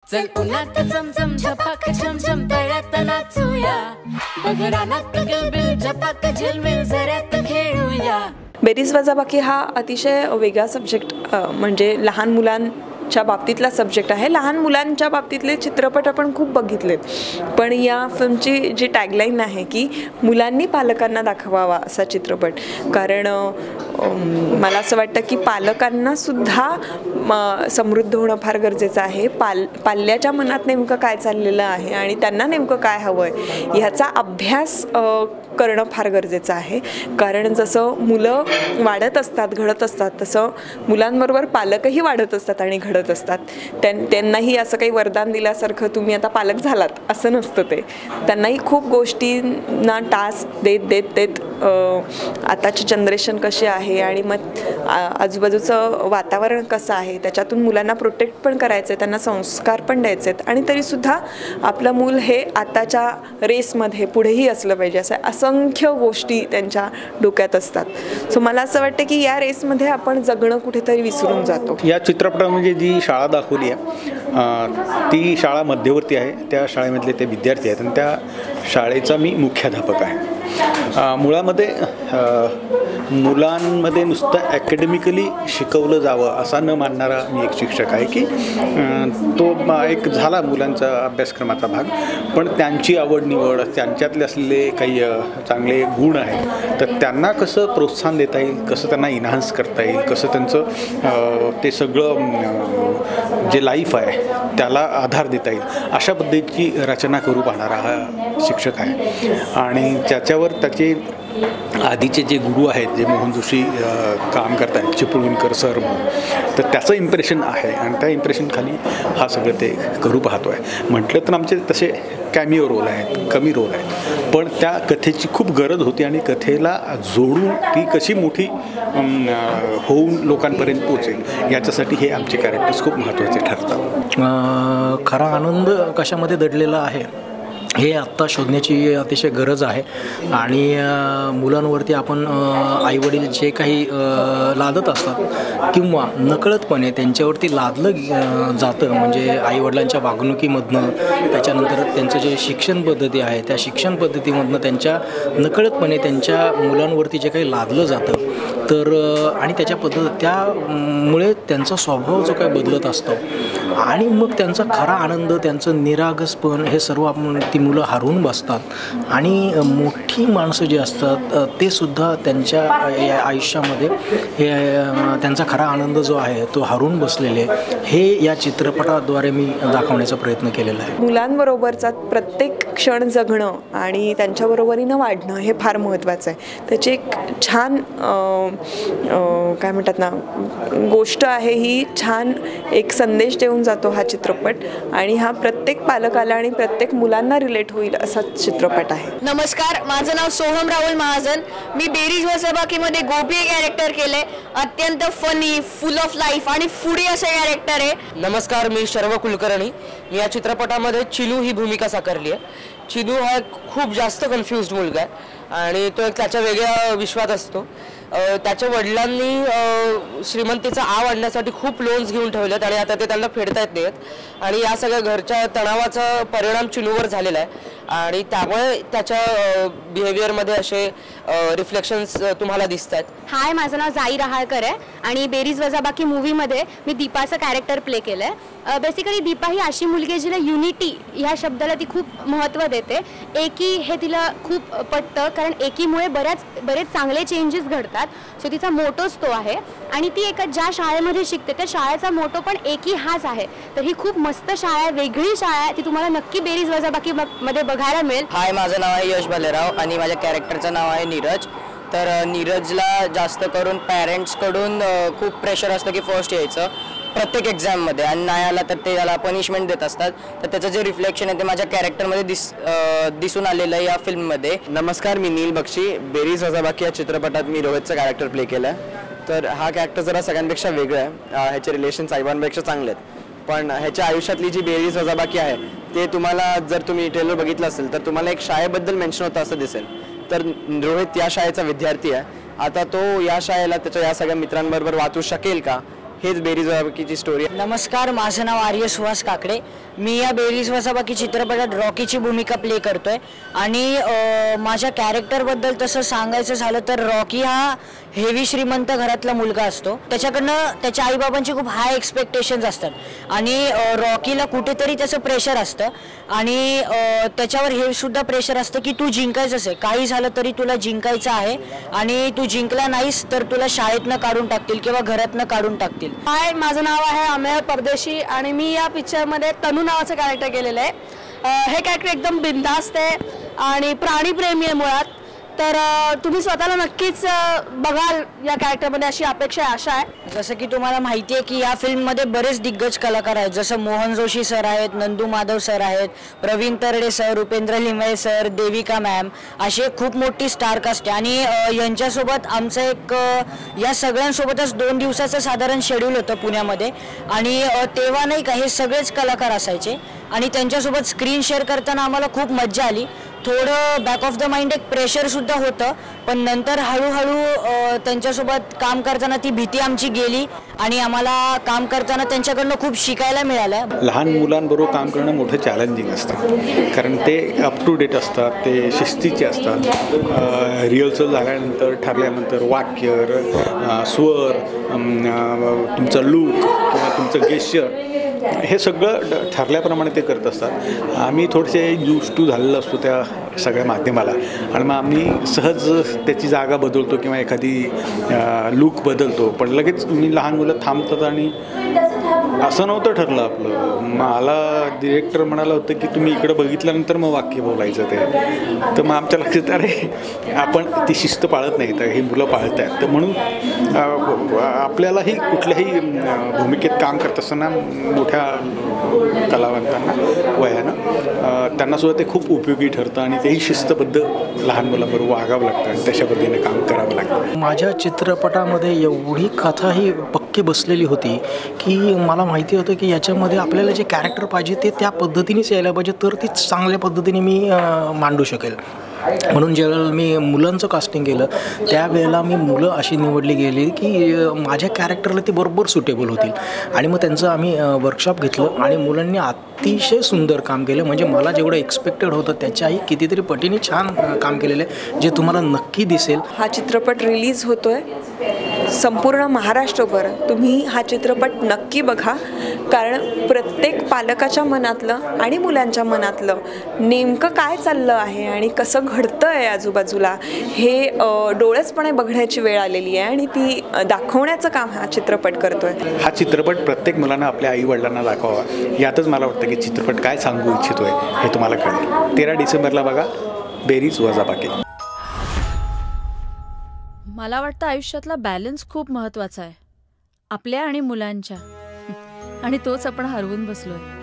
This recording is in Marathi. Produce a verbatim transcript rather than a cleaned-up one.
चल उन्हात चमचम झपाक छमछम तळ्यात नाचूया बघ रानात गलबिल झपाक झिलमिल झऱ्यात खेळूया। बेरीज वजाबाकी हा अतिशय वेगळा सब्जेक्ट म्हणजे लहान मुलांच्या बाबतीतला सब्जेक्ट आहे। लहान मुलांच्या बाबतीतले चित्रपट आपण खूप बघितलेत, पण या फिल्मची जी टॅगलाईन आहे की मुलांनी पालकांना दाखवावा असा चित्रपट, कारण मला असं वाटतं की पालकांना सुद्धा समृद्ध होणं फार गरजेचं आहे। पाल पाल्याच्या मनात नेमकं काय चाललेलं आहे आणि त्यांना नेमकं काय हवं आहे ह्याचा अभ्यास करणं फार गरजेचं आहे, कारण जसं मुलं वाढत असतात घडत असतात तसं मुलांबरोबर पालकही वाढत असतात आणि घडत असतात। त्यां त्यांनाही असं काही वरदान दिल्यासारखं तुम्ही आता पालक झालात असं नसतं, ते त्यांनाही खूप गोष्टींना टास्क देत देत देत आताची जनरेशन कशी आहे आणि मग आजूबाजूचं वातावरण कसं आहे त्याच्यातून मुलांना प्रोटेक्ट पण करायचं आहे, त्यांना संस्कार पण द्यायचे आहेत आणि तरीसुद्धा आपलं मूल हे आताच्या रेसमध्ये पुढेही असलं पाहिजे असं असंख्य गोष्टी त्यांच्या डोक्यात असतात। सो मला असं वाटतं की या रेसमध्ये आपण जगणं कुठेतरी विसरून जातो। या चित्रपटामध्ये जी शाळा दाखवली आहे ती शाळा मध्यवर्ती आहे, त्या शाळेमधले ते विद्यार्थी आहेत आणि त्या शाळेचा मी मुख्याध्यापक आहे। मुळामध्ये मुलांमध्ये नुसतं ॲकॅडमिकली शिकवलं जावं असा न मानणारा मी एक शिक्षक आहे की तो एक झाला मुलांचा अभ्यासक्रमाचा भाग, पण त्यांची आवड निवड त्यांच्यातले असलेले काही चांगले गुण आहेत तर त्यांना कसं प्रोत्साहन देता येईल, कसं त्यांना इन्हान्स करता येईल, कसं त्यांचं ते सगळं जे लाईफ आहे त्याला आधार देता येईल अशा पद्धतीची रचना करू पाहणारा हा शिक्षक आहे। आणि त्याच्यावर त्याचे आधीचे जे गुरु आहेत जे मोहन जोशी काम करत आहेत चिपळूणकर सर म्हणून, तर त्याचं इम्प्रेशन आहे आणि त्या इम्प्रेशनखाली हा सगळं ते करू पाहतो आहे। म्हटलं तर आमचे तसे कॅमिओ रोल आहेत, कमी रोल आहेत, पण त्या कथेची खूप गरज होती आणि कथेला जोडून ती कशी मोठी होऊन लोकांपर्यंत पोचेल याच्यासाठी हे आमचे कॅरेक्टर्स खूप महत्त्वाचे ठरतात। खरा आनंद कशामध्ये दडलेला आहे हे आत्ता शोधण्याची अतिशय गरज आहे आणि मुलांवरती आपण आईवडील जे काही लादत असतात किंवा नकळतपणे त्यांच्यावरती लादलं जातं, म्हणजे आईवडिलांच्या वागणुकीमधनं त्याच्यानंतर त्यांचं जे शिक्षण पद्धती आहे त्या शिक्षण पद्धतीमधनं त्यांच्या नकळतपणे त्यांच्या मुलांवरती जे काही लादलं जातं तर आणि त्याच्या पद्धत त्यामुळे त्यांचा स्वभाव जो काही बदलत असतो आणि मग त्यांचा खरा आनंद त्यांचं निरागसपण हे सर्व आपण ती मुलं हरवून बसतात आणि मोठी माणसं जी असतात ते सुद्धा त्यांच्या आयुष्यामध्ये हे त्यांचा खरा आनंद जो आहे तो हरवून बसलेले हे या चित्रपटाद्वारे मी दाखवण्याचा प्रयत्न केलेला आहे। मुलांबरोबरचा प्रत्येक क्षण जगणं आणि त्यांच्याबरोबरीनं वाढणं हे फार महत्त्वाचं आहे। त्याची एक छान काय म्हणतात ना गोष्ट आहे, ही छान एक संदेश देऊन जातो हा चित्रपट आणि हा प्रत्येक पालकाला आणि प्रत्येक मुलांना रिलेट होईल असा चित्रपट आहे। नमस्कार, माझं नाव सोहम राहुल महाजन, मी बेरीज वजाबाकीमध्ये गोपी हे कॅरेक्टर केले। अत्यंत फनी, फुल ऑफ लाईफ आणि फुडी असे कॅरेक्टर आहे। नमस्कार, मी शर्व कुलकर्णी, मी या चित्रपटामध्ये चिनू ही भूमिका साकारली आहे। चिनू हा खूप जास्त कन्फ्युज्ड मुलगा आहे आणि तो एक त्याच्या वेगळ्या विश्वात असतो। त्याच्या वडिलांनी श्रीमंतीचा आव आणण्यासाठी खूप लोन्स घेऊन ठेवलेत आणि आता ते त्यांना फेडता येत नाहीत आणि या सगळ्या घरच्या तणावाचा परिणाम चिनूवर झालेला आहे आणि त्यामुळे त्याच्या बिहेवियरमध्ये असे रिफ्लेक्शन्स तुम्हाला दिसत आहेत। हाय, माझं नाव जाई रहाळकर आहे आणि बेरीज वजाबाकी मूवीमध्ये मी दीपाचं कॅरेक्टर प्ले केलं आहे। बेसिकली दीपा ही अशी मुलगी आहे जिला युनिटी ह्या शब्दाला ती खूप महत्त्व देते। एकी हे तिला खूप पटतं कारण एकीमुळे बऱ्याच बरेच चांगले चेंजेस घडतात, सो तिचा मोटोच तो आहे आणि ती एका ज्या शाळेमध्ये शिकते त्या शाळेचा मोटो पण एकी हाच आहे। तर ही खूप मस्त शाळा आहे, वेगळी शाळा आहे, ती तुम्हाला नक्की बेरीज वजाबाकी मध्ये बघायला मिळेल। हाय, माझं नाव आहे यश भालेराव आणि माझ्या कॅरेक्टरचं नाव आहे नीरज। तर नीरजला जास्त करून पॅरेंट्सकडून खूप प्रेशर असतं की फर्स्ट यायचं प्रत्येक एक्झाममध्ये आणि नाही आला तर ते त्याला पनिशमेंट देत असतात, तर त्याचं जे रिफ्लेक्शन आहे ते माझ्या कॅरेक्टरमध्ये दिस दिसून आलेलं आहे या फिल्ममध्ये। नमस्कार, मी नील बक्षी, बेरीज वजाबाकी या चित्रपटात मी रोहितचं कॅरेक्टर प्ले केलं आहे। तर हा कॅरेक्टर जरा सगळ्यांपेक्षा वेगळा आहे, ह्याचे रिलेशन्स आईबांपेक्षा चांगले आहेत, पण ह्याच्या आयुष्यातली जी बेरीज वजाबाकी आहे ते तुम्हाला जर तुम्ही ट्रेलर बघितलं असेल तर तुम्हाला एक शाळेबद्दल मेन्शन होतं असं दिसेल। तर रोहित या शाळेचा विद्यार्थी आहे, आता तो या शाळेला त्याच्या या सगळ्या मित्रांबरोबर वाचू शकेल का हेच बेरीज वजाबाकीची स्टोरी. नमस्कार, माझं नाव आर्य सुहास काकडे. मी या बेरीज वजाबाकी चित्रपटात रॉकीची भूमिका प्ले करतोय आणि माझ्या कॅरेक्टरबद्दल तसं सांगायचं झालं तर रॉकी हा हेवी श्रीमंत घरातला मुलगा असतो. त्याच्याकडनं त्याच्या आईबाबांची खूप हाय एक्सपेक्टेशन्स असतात आणि रॉकीला कुठेतरी त्याचं प्रेशर असतं आणि त्याच्यावर हे सुद्धा प्रेशर असतं की तू जिंकायचंच आहे, काही झालं तरी तुला जिंकायचं आहे आणि तू जिंकला नाहीस तर तुला शाळेतनं काढून टाकतील किंवा घरातनं काढून टाकतील. हाय, माझं नाव आहे अमेय परदेशी आणि मी या पिक्चरमध्ये तनू नावाचं कॅरेक्टर केलेलं आहे. हे कॅरेक्टर एकदम बिनधास्त आहे आणि प्राणीप्रेमी आहे मुळात. तर तुम्ही स्वतःला नक्कीच बघाल या कॅरेक्टरमध्ये अशी अपेक्षा आहे, आशा आहे. जसं की तुम्हाला माहिती आहे की या फिल्ममध्ये बरेच दिग्गज कलाकार आहेत. जसं मोहन जोशी सर आहेत, नंदू माधव सर आहेत, Pravin Tarde sir, Upendra Limaye sir, Devika ma'am, असे खूप मोठी स्टार कास्ट आहे आणि यांच्यासोबत आमचं एक या सगळ्यांसोबतच दोन दिवसाचं साधारण शेड्यूल होतं पुण्यामध्ये आणि तेव्हा नाही का हे सगळेच कलाकार असायचे आणि त्यांच्यासोबत स्क्रीन शेअर करताना आम्हाला खूप मज्जा आली. थोडं बॅक ऑफ द माइंड एक प्रेशरसुद्धा होतं, पण नंतर हळूहळू त्यांच्यासोबत काम करताना ती भीती आमची गेली आणि आम्हाला काम करताना त्यांच्याकडनं खूप शिकायला मिळालं. लहान मुलांबरोबर काम करणं मोठं चॅलेंजिंग असतं कारण ते अप टू डेट असतात, ते शिस्तीचे असतात. रिहर्सल झाल्यानंतर ठरल्यानंतर वाक्य, स्वर, तुमचा लूक किंवा तुमचं गेस्चर हे सगळं ठरल्याप्रमाणे ते करत असतात. आम्ही थोडेसे यूज टू झालेलं असतो त्या सगळ्या माध्यमाला आणि मग आम्ही सहज त्याची जागा बदलतो किंवा एखादी लूक बदलतो, पण लगेच मी लहान मुलं थांबतात आणि असं नव्हतं ठरलं आपलं. मला डिरेक्टर म्हणाला होतं की तुम्ही इकडं बघितल्यानंतर मग वाक्य बोलायचं ते. तर मग आमच्या लक्षात अरे आपण ती शिस्त पाळत नाही तर ही मुलं पाळत आहेत. तर म्हणून आपल्यालाही कुठल्याही भूमिकेत काम करत असताना मोठ्या कलावंतांना वयानं त्यांनासुद्धा ते खूप उपयोगी ठरतं आणि तेही शिस्तबद्ध लहान मुलांबरोबर वागावं लागतं आणि तशा पद्धतीने काम करावं लागतं. माझ्या चित्रपटामध्ये एवढी कथा ही पक्की बसलेली होती की मला माहिती होतं की याच्यामध्ये आपल्याला जे कॅरेक्टर पाहिजे ते त्या पद्धतीनेच यायला पाहिजे, तर ती चांगल्या पद्धतीने मी मांडू शकेल. म्हणून ज्यावेळेला मी मुलांचं कास्टिंग केलं त्यावेळेला मी मुलं अशी निवडली गेली की माझ्या कॅरेक्टरला ती बरोबर सुटेबल होतील आणि मग त्यांचं आम्ही वर्कशॉप घेतलं आणि मुलांनी अतिशय सुंदर काम केलं. म्हणजे मला जेवढं एक्सपेक्टेड होतं त्याच्याही कितीतरी पटीने छान काम केलेलं आहे जे तुम्हाला नक्की दिसेल. हा चित्रपट रिलीज होतोय संपूर्ण महाराष्ट्रभर. तुम्ही हा चित्रपट नक्की बघा कारण प्रत्येक पालकाच्या मनातलं आणि मुलांच्या मनातलं नेमकं काय चाललं आहे आणि कसं घडतं आहे आजूबाजूला हे डोळसपणे बघण्याची वेळ आलेली आहे आणि ती दाखवण्याचं काम हा चित्रपट करतोय. हा चित्रपट प्रत्येक मुलांना आपल्या आई वडिलांना दाखवावा. यातच मला वाटतं की चित्रपट काय सांगू इच्छितोय हे तुम्हाला कळेल. तेरा डिसेंबरला बघा बेरीज वजाबाकी. मला वाटतं आयुष्यातला बॅलन्स खूप महत्त्वाचा आहे आपल्या आणि मुलांच्या आणि तोच आपण हरवून बसलोय.